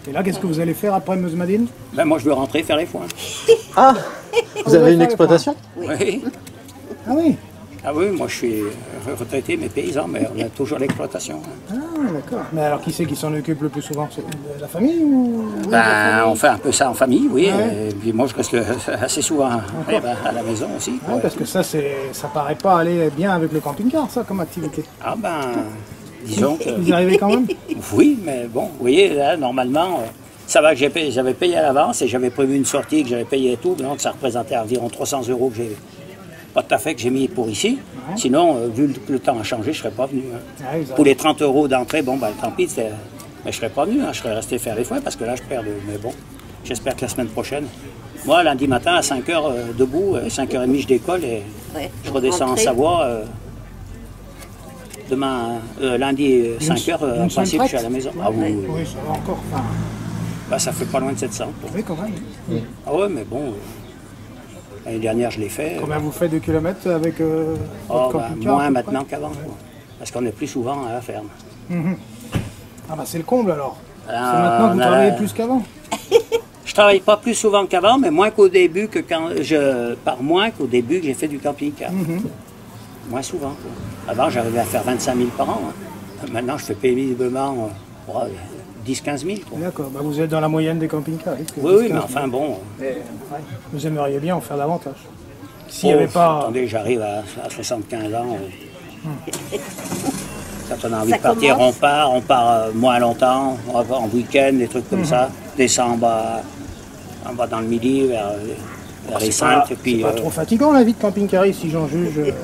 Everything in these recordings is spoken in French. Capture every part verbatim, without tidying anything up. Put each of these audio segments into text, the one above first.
Et là, qu'est-ce que vous allez faire après Meuse-Madine? Ben, moi, je veux rentrer faire les foins. Ah, vous avez une exploitation? Oui. Ah oui. Ah oui, moi, je suis retraité, mais paysan, mais on a toujours l'exploitation. Ah, d'accord. Mais alors, qui c'est qui s'en occupe le plus souvent? C'est la famille ou... Ben, on fait un peu ça en famille, oui. Ouais. Et puis moi, je reste assez souvent eh ben, à la maison aussi. Ouais, Ouais. parce que ça, c'est, ça paraît pas aller bien avec le camping-car, ça, comme activité. Ah ben, disons que... Vous y arrivez quand même? Oui, mais bon, vous voyez, là, normalement, euh, ça va que j'ai payé- j'avais payé à l'avance et j'avais prévu une sortie que j'avais payé et tout, donc ça représentait environ trois cents euros que j'ai pas tout à fait que j'ai mis pour ici. Ouais. Sinon, euh, vu que le temps a changé, je serais pas venu. hein. Ah oui, vous Pour avez- les trente euros d'entrée, bon, ben tant pis, c'est- mais je serais pas venu, hein, je serais resté faire les foins parce que là, je perds de... Mais bon, j'espère que la semaine prochaine. Moi, lundi matin, à cinq heures, euh, debout, euh, cinq heures trente, je décolle et Ouais. je redescends en Rentrée. Savoie. euh, Demain, euh, lundi, euh, cinq heures, euh, une en semaine principe, je suis à prête? la maison. Ah oui, oui, oui. Oui, ça va encore. Enfin, Bah, ça fait pas loin de sept cents. quoi. oui, quand même. Ah ouais, mais bon, euh, l'année dernière, je l'ai fait. Combien vous faites de kilomètres avec euh, Oh, votre bah, camping-car, à moins peu maintenant près? qu'avant. quoi. Parce qu'on est plus souvent à la ferme. Ah bah c'est le comble alors. Ah, c'est maintenant que vous on a travaillez la- plus qu'avant. Je travaille pas plus souvent qu'avant, mais moins qu'au début, que quand je pars moins qu'au début que j'ai fait du camping-car. Moins souvent. quoi. Avant, j'arrivais à faire vingt-cinq mille par an. hein. Maintenant, je fais paisiblement euh, ouais, dix à quinze mille. quoi. D'accord, bah vous êtes dans la moyenne des camping-cars. oui, que Oui, vous oui, dites, mais hein. enfin bon. Mais, ouais, vous aimeriez bien en faire davantage. S'il n'y Oh, avait pas... Attendez, j'arrive à, à soixante-quinze ans. euh. Quand on a envie Ça de partir, commence. on part, on part euh, moins longtemps, on va en week-end, des trucs comme ça. Décembre, à- on va dans le midi vers, vers les C'est pas, Saintes. Et puis, c'est pas euh, trop fatigant la vie de camping-cariste si j'en juge. euh.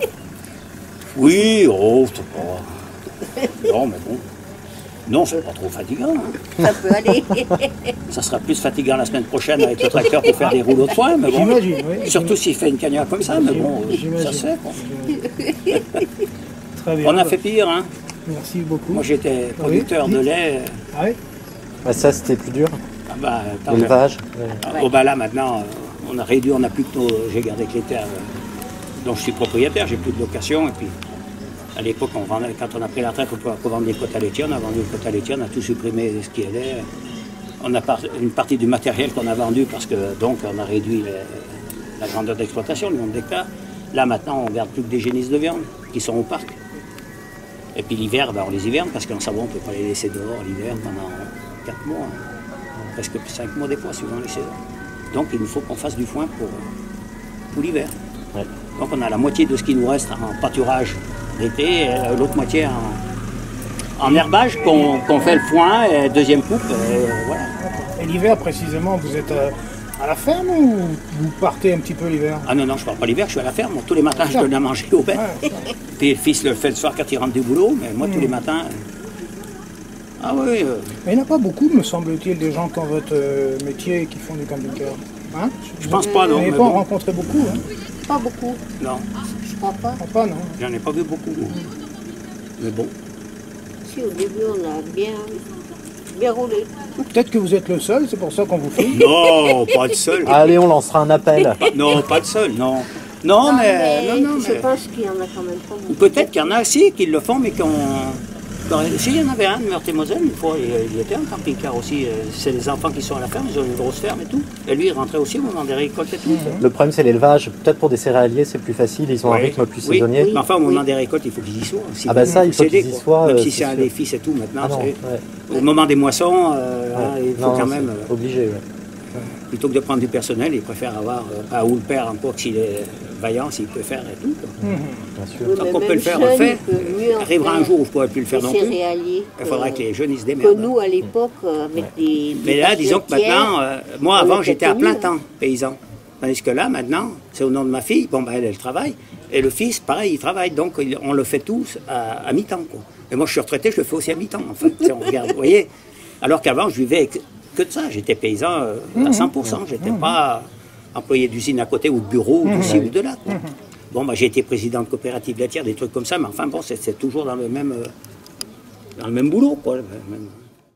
oui, oh, c'est pas. Non, mais bon. Non, c'est pas trop fatigant. hein. Ça peut aller. Ça sera plus fatigant la semaine prochaine avec le tracteur pour faire des rouleaux de foin, mais bon. J'imagine, oui. Surtout s'il fait une cagnotte comme ça, mais bon, J'imagine. ça se fait. quoi. Très bien. On a fait pire, hein. Merci beaucoup. Moi, j'étais producteur de lait. Ah oui. Bah, ça, c'était plus dur. Ah bah, attends, L'élevage. Ah, oh, bah là maintenant, euh, on a réduit, on n'a plus que nos. J'ai gardé que les terres euh, dont je suis propriétaire, j'ai plus de location. Et puis, à l'époque, on vendait, quand on a pris la retraite, on pouvait vendre des quotas laitiers. On a vendu les quotas laitiers, on a tout supprimé ce qui allait. On a par- une partie du matériel qu'on a vendu parce que donc on a réduit le- la grandeur d'exploitation, le nombre d'hectares. Là maintenant, on garde plus que des génisses de viande qui sont au parc. Et puis l'hiver, ben, on les hiverne parce qu'en Savoie, on ne peut pas les laisser dehors l'hiver pendant quatre mois. hein. Presque cinq mois des fois, suivant les saisons. Donc il nous faut qu'on fasse du foin pour, pour l'hiver. Ouais. Donc on a la moitié de ce qui nous reste en pâturage l'été, et euh, l'autre moitié en, en herbage qu'on qu'on fait le foin, et deuxième coupe, et voilà. Et l'hiver précisément, vous êtes euh, à la ferme ou vous partez un petit peu l'hiver? Ah non, non, je ne pars pas l'hiver, je suis à la ferme. Moi, tous les matins, je donne à manger au bêtes. Ouais, Puis le fils le fait le soir quand il rentre du boulot, mais moi, tous les matins... euh, Ah oui, euh, Mais il n'y en a pas beaucoup, me semble-t-il, des gens qui ont votre euh, métier et qui font du camping-car. Hein? je pense pas, Vous non. n'avez mais pas bon. rencontré beaucoup, hein? Pas beaucoup, Non, je crois pas. Ah, pas, non. j'en ai pas vu beaucoup. Mais bon. Si au début on a bien, bien roulé. Peut-être que vous êtes le seul, c'est pour ça qu'on vous filme. Non, pas de seul. Allez, on lancera un appel. Non, pas de seul, non. Non, mais... Non, non, je mais... pense qu'il y en a quand même pas Ou beaucoup. peut-être qu'il y en a aussi qui le font, mais qui ont... Si, il y en avait un de Meurthe-et-Moselle, une fois, il, il était un camping-car aussi. euh, C'est les enfants qui sont à la ferme, ils ont une grosse ferme et tout. Et lui, il rentrait aussi au moment des récoltes et tout. Le problème, c'est l'élevage. Peut-être pour des céréaliers, c'est plus facile. Ils ont un Oui. rythme plus Oui. saisonnier. Mais enfin, au moment Oui. des récoltes, il faut qu'ils y soient. Si Ah bah vous ça, il faut possédez, qu'ils y quoi. soient, Même euh, si c'est c'est un sûr. des fils et tout, maintenant, Ah non, c'est- ouais. au moment des moissons, euh, hein, Ouais. il faut Non, quand c'est même... euh, obligé. Ouais. Plutôt que de prendre du personnel, il préfère avoir... euh, ah, ou le père, encore, s'il est vaillant, s'il peut faire et tout. quoi. Bien sûr. Oui, Tant mais qu'on peut même le faire, on le jeune, fait. il peut mieux en Arrivera un faire jour où je ne pourrai plus le faire des non plus. céréaliers Il faudra que- que les jeunes, ils se que démerdent. nous à l'époque, euh, avec des, des Mais là, disons que laitières, maintenant, euh, moi on avant était j'étais à plein tenus, temps paysan. Tandis que là, maintenant, c'est au nom de ma fille, bon ben elle, elle travaille. Et le fils, pareil, il travaille. Donc il- on le fait tous à, à mi-temps. quoi. Et moi je suis retraité, je le fais aussi à mi-temps en fait. Si on regarde, vous voyez. Alors qu'avant, je vivais que, que de ça. J'étais paysan euh, à cent pour cent. J'étais pas employé d'usine à côté ou de bureau, ou d'ici ou de là. quoi. Bon, bah, j'ai été président de coopérative laitière, des trucs comme ça, mais enfin bon, c'est c'est toujours dans le même, euh, dans le même boulot. Quoi. le même-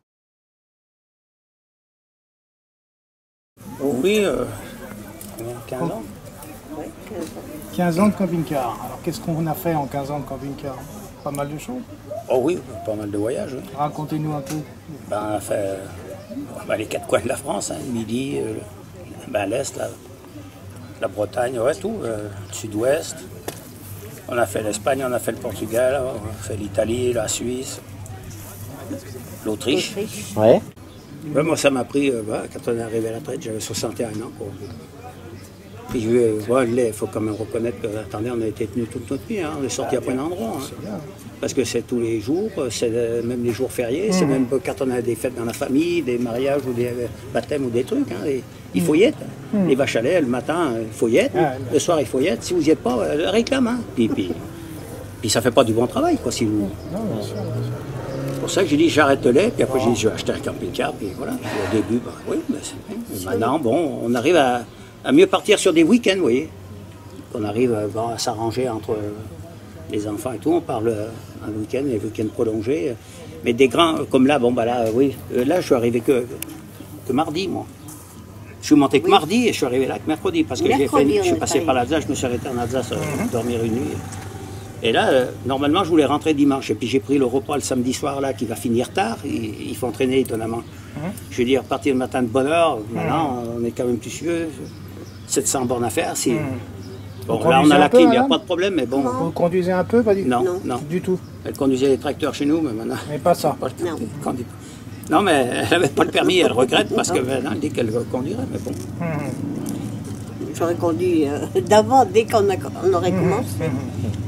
Oh oui, euh, quinze ans. ouais, quinze ans. quinze ans de camping-car. Alors qu'est-ce qu'on a fait en quinze ans de camping-car? Pas mal de choses. Oh oui, pas mal de voyages. oui. Racontez-nous un peu. Ben, on a fait Ben, les quatre coins de la France, hein, Midi, euh, ben, l'Est, la, la Bretagne, ouais, tout, euh, le Sud-Ouest. On a fait l'Espagne, on a fait le Portugal, on a fait l'Italie, la Suisse, l'Autriche. Ouais. Ouais, moi, ça m'a pris, euh, bah, quand on est arrivé à la retraite, j'avais soixante et un ans. Quoi. Puis je vais, ouais, il faut quand même reconnaître que, attendez, on a été tenus toute notre vie, hein, on est sortis à plein d'endroits. Hein. Parce que c'est tous les jours, c'est même les jours fériés, mmh. c'est même quand on a des fêtes dans la famille, des mariages ou des baptêmes ou des trucs. Hein, et, il faut y être. Mmh. Les vaches à lait, le matin, il faut y être. Ah, le soir, il faut y être. Si vous n'y êtes pas, réclame. Hein. Puis, puis, puis ça ne fait pas du bon travail, quoi, si vous... Non, bien sûr, bien sûr. C'est pour ça que j'ai dit j'arrête le lait, puis après oh. j'ai dit je vais acheter un camping-car, puis voilà. Puis au début, bah, oui, bah, c'est bien. Maintenant, bon, on arrive à, à mieux partir sur des week-ends, vous voyez. On arrive bon, à s'arranger entre les enfants et tout, on parle un week-end, les week-ends prolongés. Mais des grands, comme là, bon, bah là, oui, là, je suis arrivé que, que mardi, moi. Je suis monté que oui. mardi et je suis arrivé là que mercredi, parce que j'ai fait, je suis passé par l'Alsace, je me suis arrêté en Alsace, mm-hmm. dormir une nuit. Et là, euh, normalement, je voulais rentrer dimanche. Et puis j'ai pris le repas le samedi soir, là, qui va finir tard. Il, il faut entraîner étonnamment. Mmh. Je veux dire, partir le matin de bonne heure, maintenant, mmh. on est quand même plus sûr. sept cents bornes à faire. Si... Mmh. Bon, là, on a la clim, il n'y a pas de problème, mais bon. Vous conduisez un peu, pas du tout? Non, non, non. Du tout. Elle conduisait les tracteurs chez nous, mais maintenant. Mais pas ça. Pas non. Conduit... non, mais elle n'avait pas le permis, elle regrette parce que maintenant, elle dit qu'elle conduirait, mais bon. Mmh. J'aurais conduit euh, d'avant, dès qu'on on aurait mmh. commencé. Mmh.